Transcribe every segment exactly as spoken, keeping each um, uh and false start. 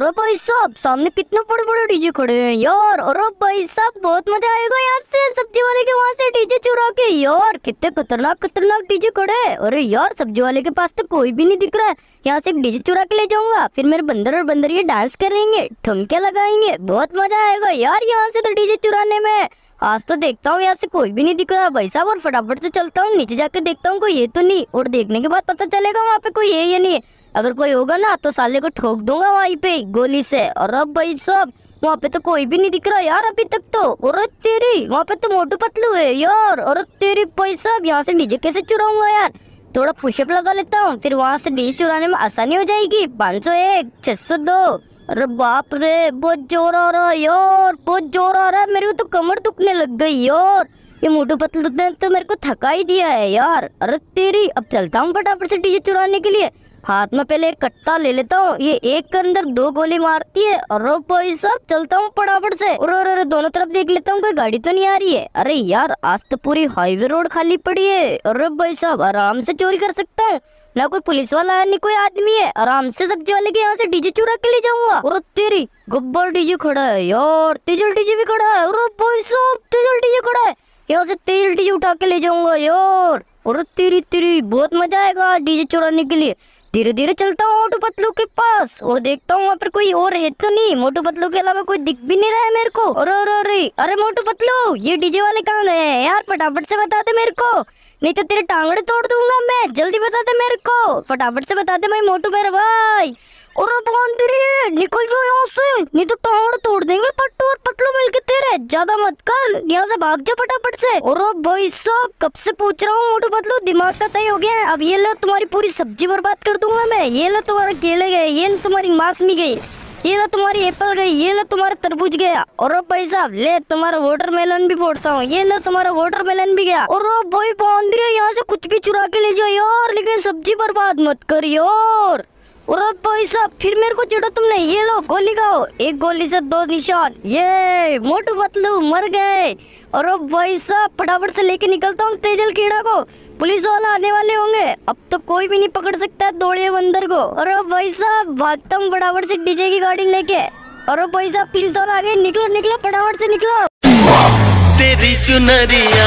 अरे भाई साहब सामने कितने बड़े बड़े डीजे खड़े हैं यार। अरे भाई साहब बहुत मजा आएगा यहाँ से सब्जी वाले के वहाँ से डीजे चुरा के। यार कितने खतरनाक खतरनाक डीजे खड़े हैं। अरे यार सब्जी वाले के पास तो कोई भी नहीं दिख रहा है। यहाँ से एक डीजे चुरा के ले जाऊंगा, फिर मेरे बंदर और बंदरिये डांस करेंगे, ठुमके लगाएंगे, बहुत मजा आएगा यार यहाँ से तो डीजे चुराने में। आज तो देखता हूँ यहाँ से कोई भी नहीं दिख रहा भाई साहब, और फटाफट से चलता हूँ नीचे जाके देखता हूँ कोई ये तो नहीं, और देखने के बाद पता चलेगा वहाँ पे कोई है या नहीं। अगर कोई होगा ना तो साले को ठोक दूंगा वहीं पे गोली से। और अब भाई साहब वहाँ पे तो कोई भी नहीं दिख रहा यार अभी तक तो। और तेरी वहाँ पे तो मोटू पतलू है यार। और तेरी भाई साहब यहाँ से डीजे कैसे चुराऊंगा यार, थोड़ा पुशअप लगा लेता हूँ, फिर वहाँ से डीजे चुराने में आसानी हो जाएगी। पाँच सौ एक, छह सौ दो। अरे बाप रे बहुत जोर आ रहा है यार, बहुत जोर आ रहा है, मेरे को तो कमर दुखने लग गई यार। ये मोटू पतलू ने तो मेरे को थका ही दिया है यार। अरे तेरी अब चलता हूँ फटाफट से डीजे चुराने के लिए। हाथ में पहले एक कट्टा ले लेता हूँ, ये एक के अंदर दो गोली मारती है। अरे भाई साहब चलता हूँ फटाफट से। और अरे दोनों तरफ देख लेता हूँ कोई गाड़ी तो नहीं आ रही है। अरे यार आज तो पूरी हाईवे रोड खाली पड़ी है। अरे भाई साहब आराम से चोरी कर सकता है, ना कोई पुलिस वाला है, नहीं कोई आदमी है, आराम से सब्जी वाले के यहाँ से डीजे चुरा के ले जाऊंगा। और तेरी गब्बर डीजे खड़ा है यार, तेजल डीजे भी खड़ा है। और भाई साहब तेजल डीजे खड़ा है, यहाँ से तेजल डीजे उठा के ले जाऊंगा यार। और तेरी तेरी बहुत मजा आएगा डीजे चुराने के लिए। धीरे धीरे चलता हूँ मोटू पतलू के पास और देखता हूँ वहाँ पर कोई और है तो नहीं। मोटू पतलू के अलावा कोई दिख भी नहीं रहा है मेरे को। अरे अरे अरे अरे मोटू पतलू ये डीजे वाले कहाँ गए हैं यार, फटाफट से बता दे मेरे को, नहीं तो तेरे टांगड़े तोड़ दूंगा मैं। जल्दी बता दे मेरे को, फटाफट से बता दे भाई मोटू मेरे भाई। और निकल जाओ यहाँ से, नहीं तो टांगड़ तोड़ देंगे पट्टू और पतलू मिलके तेरे। ज्यादा मत कर, यहाँ से भाग जा फटाफट से। और भाई साहब कब से पूछ रहा हूँ मोटू पतलू, दिमाग का तय हो गया है। अब ये लो तुम्हारी पूरी सब्जी बर्बाद कर दूंगा मैं। ये लो तुम्हारे केले गए, ये तुम्हारी मौसमी गई, ये लो तुम्हारी एप्पल गई, ये लो तुम्हारा तरबूज गया। और भाई साहब ले तुम्हारा वाटरमेलन भी फोड़ता हूँ, ये लो तुम्हारा वाटरमेलन भी गया। और भाई बांद्रिया यहाँ से कुछ भी चुरा के ले जाओ यार, लेकिन सब्जी बर्बाद मत कर यार। और भाई साहब फिर मेरे को चिढ़ो तुमने, ये लो गोली खाओ, एक गोली से दो निशान, ये मोटू पतलू मर गए। और भाई साहब फटाफट से लेके निकलता हूँ तेजल कीड़ा को, पुलिस वाला आने वाले होंगे, अब तो कोई भी नहीं पकड़ सकता है दौड़िए बंदर को। और भाई साहब भागता हूँ फटाफट से डीजे की गाड़ी लेके। और भाई साहब पुलिस वाला आ गए, निकलो निकलो फटाफट से निकलो। तेरी चुनरिया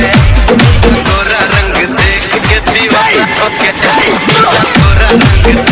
गोरा रंग देख के दीवाना हो गया, गोरा रंग